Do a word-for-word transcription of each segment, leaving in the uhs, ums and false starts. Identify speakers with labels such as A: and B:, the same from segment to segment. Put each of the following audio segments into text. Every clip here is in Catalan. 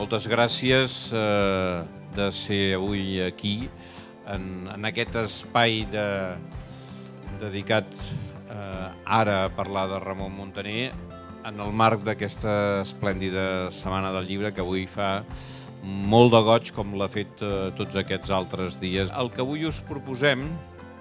A: moltes gràcies eh, de ser avui aquí, en, en aquest espai de, dedicat eh, ara a parlar de Ramon Muntaner, en el marc d'aquesta esplèndida Setmana del Llibre que avui fa molt de goig, com l'ha fet eh, tots aquests altres dies. El que avui us proposem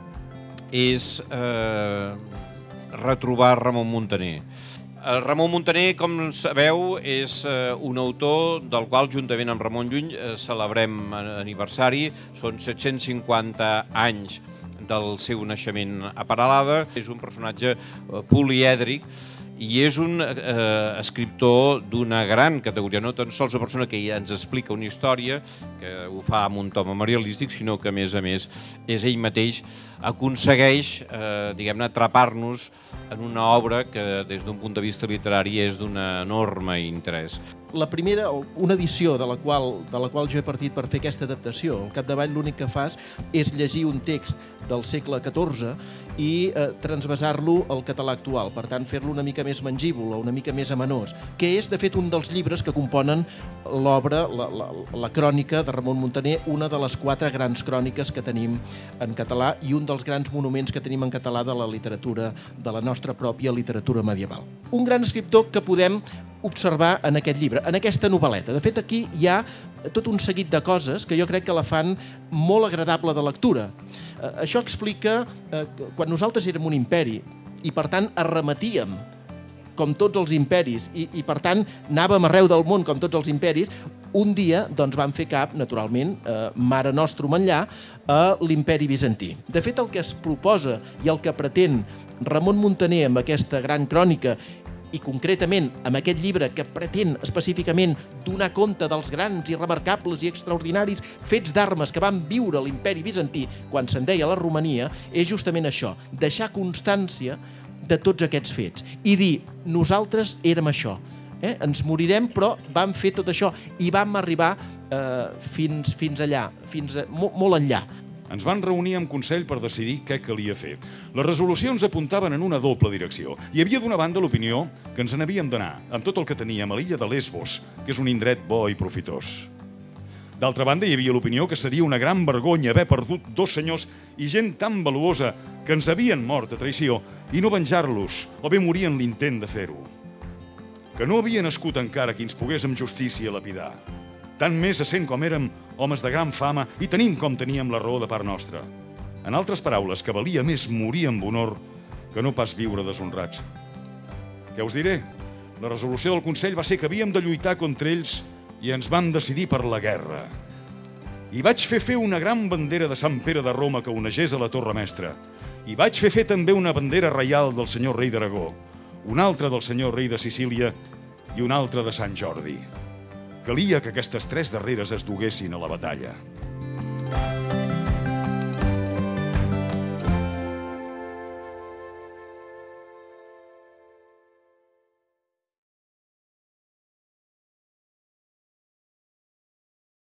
A: és eh, retrobar Ramon Muntaner. El Ramon Muntaner, com sabeu, és eh, un autor del qual, juntament amb Ramon Llull, eh, celebrem aniversari. Són set-cents cinquanta anys del seu naixement a Peralada. És un personatge eh, polièdric i és un eh, escriptor d'una gran categoria, no tan sols una persona que ens explica una història, que ho fa amb un to memorialístic, sinó que, a més a més, és ell mateix aconsegueix, eh, diguem-ne, atrapar-nos en una obra que, des d'un punt de vista literari, és d'un enorme interès.
B: La primera, una edició de la qual, de la qual jo he partit per fer aquesta adaptació, al capdavall l'únic que fas és llegir un text del segle catorze i eh, transvasar-lo al català actual, per tant fer-lo una mica més mangíbul o una mica més amenós, que és de fet un dels llibres que componen l'obra, la, la, la crònica de Ramon Muntaner, una de les quatre grans cròniques que tenim en català i un dels grans monuments que tenim en català de la literatura, de la nostra pròpia literatura medieval. Un gran escriptor que podem observar en aquest llibre, en aquesta novel·leta. De fet, aquí hi ha tot un seguit de coses que jo crec que la fan molt agradable de lectura. Eh, això explica eh, quan nosaltres érem un imperi i, per tant, arremetíem com tots els imperis i, i per tant, anàvem arreu del món com tots els imperis, un dia doncs, vam fer cap, naturalment, eh, Mare Nostrum enllà, a l'imperi bizantí. De fet, el que es proposa i el que pretén Ramon Muntaner amb aquesta gran crònica i concretament amb aquest llibre que pretén específicament donar compte dels grans i remarcables i extraordinaris fets d'armes que van viure a l'imperi bizantí quan se'n deia la Romania, és justament això, deixar constància de tots aquests fets i dir, nosaltres érem això, eh? Ens morirem però vam fer tot això i vam arribar eh, fins, fins allà, fins a, mo, molt enllà.
C: Ens van reunir amb Consell per decidir què calia fer. Les resolucions apuntaven en una doble direcció. Hi havia d'una banda l'opinió que ens n'havíem d'anar, amb tot el que teníem, a l'illa de Lesbos, que és un indret bo i profitós. D'altra banda, hi havia l'opinió que seria una gran vergonya haver perdut dos senyors i gent tan valuosa que ens havien mort a traïció i no venjar-los o bé morir en l'intent de fer-ho. Que no havia nascut encara qui ens pogués amb justícia lapidar. Tant més essent com érem homes de gran fama i tenim com teníem la raó de part nostra. En altres paraules, que valia més morir amb honor que no pas viure deshonrats. Què us diré? La resolució del Consell va ser que havíem de lluitar contra ells i ens vam decidir per la guerra. I vaig fer fer una gran bandera de Sant Pere de Roma que onegés a la Torre Mestra. I vaig fer fer també una bandera reial del senyor rei d'Aragó, una altra del senyor rei de Sicília i una altra de Sant Jordi. Calia que aquestes tres darreres es duguessin a la batalla.